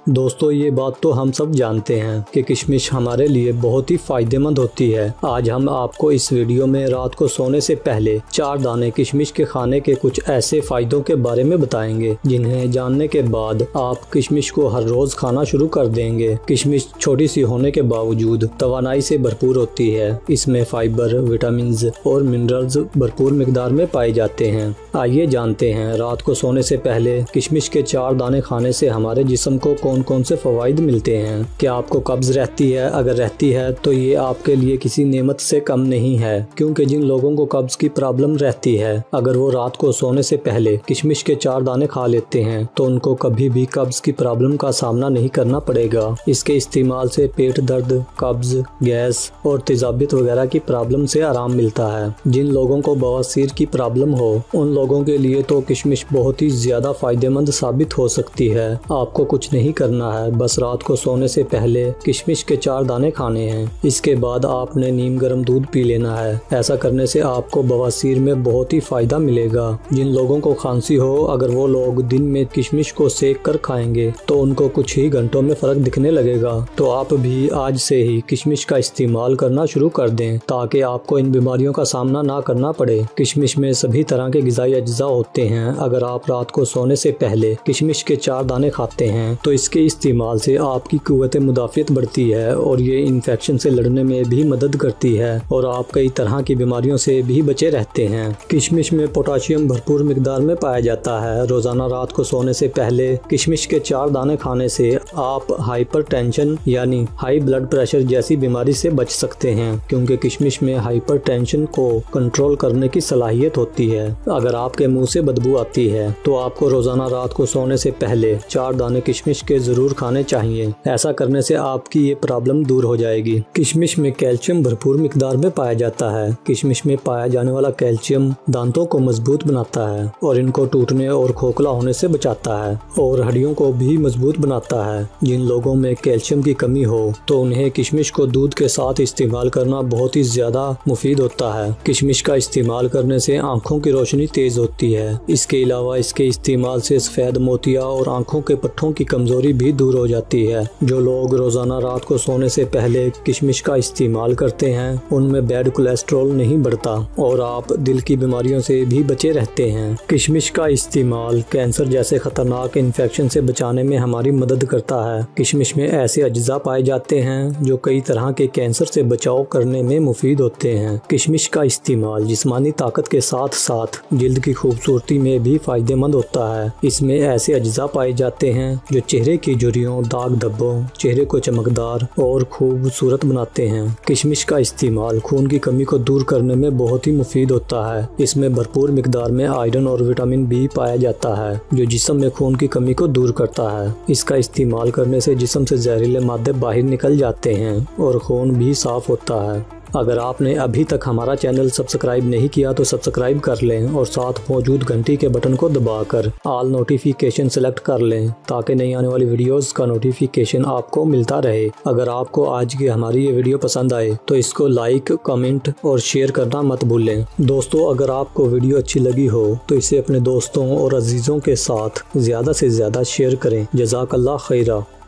दोस्तों ये बात तो हम सब जानते हैं कि किशमिश हमारे लिए बहुत ही फायदेमंद होती है। आज हम आपको इस वीडियो में रात को सोने से पहले 4 दाने किशमिश के खाने के कुछ ऐसे फायदों के बारे में बताएंगे जिन्हें जानने के बाद आप किशमिश को हर रोज खाना शुरू कर देंगे। किशमिश छोटी सी होने के बावजूद तवानाई से भरपूर होती है। इसमें फाइबर, विटामिन और मिनरल्स भरपूर मिकदार में पाए जाते हैं। आइए जानते हैं रात को सोने से पहले किशमिश के 4 दाने खाने से हमारे जिस्म को कौन कौन से फवाइद मिलते हैं। क्या आपको कब्ज रहती है? अगर रहती है तो ये आपके लिए किसी नेमत से कम नहीं है, क्योंकि जिन लोगों को कब्ज की प्रॉब्लम रहती है अगर वो रात को सोने से पहले किशमिश के 4 दाने खा लेते हैं तो उनको कभी भी कब्ज की प्रॉब्लम का सामना नहीं करना पड़ेगा। इसके इस्तेमाल से पेट दर्द, कब्ज, गैस और तेजाबियत वगैरह की प्रॉब्लम से आराम मिलता है। जिन लोगों को बवासीर की प्रॉब्लम हो उन लोगों के लिए तो किशमिश बहुत ही ज्यादा फायदेमंद साबित हो सकती है। आपको कुछ नहीं करना है, बस रात को सोने से पहले किशमिश के 4 दाने खाने हैं। इसके बाद आपने नीम गर्म दूध पी लेना है। ऐसा करने से आपको बवासीर में बहुत ही फायदा मिलेगा। जिन लोगों को खांसी हो अगर वो लोग दिन में किशमिश को सेक कर खाएंगे तो उनको कुछ ही घंटों में फर्क दिखने लगेगा। तो आप भी आज से ही किशमिश का इस्तेमाल करना शुरू कर दें ताकि आपको इन बीमारियों का सामना ना करना पड़े। किशमिश में सभी तरह के ग़िज़ाई अज्जा होते हैं। अगर आप रात को सोने से पहले किशमिश के 4 दाने खाते हैं तो इसके इस्तेमाल से आपकी कुव्वत मुदाफ़ियत बढ़ती है और ये इन्फेक्शन से लड़ने में भी मदद करती है और आप कई तरह की बीमारियों से भी बचे रहते हैं। किशमिश में पोटाशियम भरपूर मिकदार में पाया जाता है। रोजाना रात को सोने से पहले किशमिश के 4 दाने खाने से आप हाइपरटेंशन यानी हाई ब्लड प्रेशर जैसी बीमारी से बच सकते हैं, क्योंकि किशमिश में हाइपरटेंशन को कंट्रोल करने की सलाहियत होती है। अगर आपके मुंह से बदबू आती है तो आपको रोजाना रात को सोने से पहले 4 दाने किशमिश के जरूर खाने चाहिए। ऐसा करने से आपकी ये प्रॉब्लम दूर हो जाएगी। किशमिश में कैल्शियम भरपूर मिकदार में पाया जाता है। किशमिश में पाया जाने वाला कैल्शियम दांतों को मजबूत बनाता है और इनको टूटने और खोखला होने से बचाता है और हड्डियों को भी मजबूत बनाता है। जिन लोगों में कैल्शियम की कमी हो तो उन्हें किशमिश को दूध के साथ इस्तेमाल करना बहुत ही ज्यादा मुफीद होता है। किशमिश का इस्तेमाल करने से आँखों की रोशनी तेज होती है। इसके अलावा इसके इस्तेमाल से सफेद मोतिया और आँखों के पट्टों की कमजोरी भी दूर हो जाती है। जो लोग रोजाना रात को सोने से पहले किशमिश का इस्तेमाल करते हैं उनमें बैड कोलेस्ट्रॉल नहीं बढ़ता और आप दिल की बीमारियों से भी बचे रहते हैं। किशमिश का इस्तेमाल कैंसर जैसे खतरनाक इन्फेक्शन से बचाने में हमारी मदद करता है। किशमिश में ऐसे अज्जा पाए जाते हैं जो कई तरह के कैंसर से बचाव करने में मुफीद होते हैं। किशमिश का इस्तेमाल जिस्मानी ताकत के साथ साथ जिल्द की खूबसूरती में भी फायदेमंद होता है। इसमें ऐसे अज्जा पाए जाते हैं जो चेहरे की झुर्रियों, दाग धब्बों, चेहरे को चमकदार और खूबसूरत बनाते हैं। किशमिश का इस्तेमाल खून की कमी को दूर करने में बहुत ही मुफीद होता है। इसमें भरपूर मिकदार में आयरन और विटामिन बी पाया जाता है जो जिस्म में खून की कमी को दूर करता है। इसका इस्तेमाल करने से जिस्म से जहरीले मादे बाहर निकल जाते हैं और खून भी साफ होता है। अगर आपने अभी तक हमारा चैनल सब्सक्राइब नहीं किया तो सब्सक्राइब कर लें और साथ मौजूद घंटी के बटन को दबाकर ऑल नोटिफिकेशन सेलेक्ट कर लें ताकि नई आने वाली वीडियोस का नोटिफिकेशन आपको मिलता रहे। अगर आपको आज की हमारी ये वीडियो पसंद आए तो इसको लाइक, कमेंट और शेयर करना मत भूलें। दोस्तों अगर आपको वीडियो अच्छी लगी हो तो इसे अपने दोस्तों और अजीज़ों के साथ ज़्यादा से ज़्यादा शेयर करें। जज़ाकल्लाह खैरा।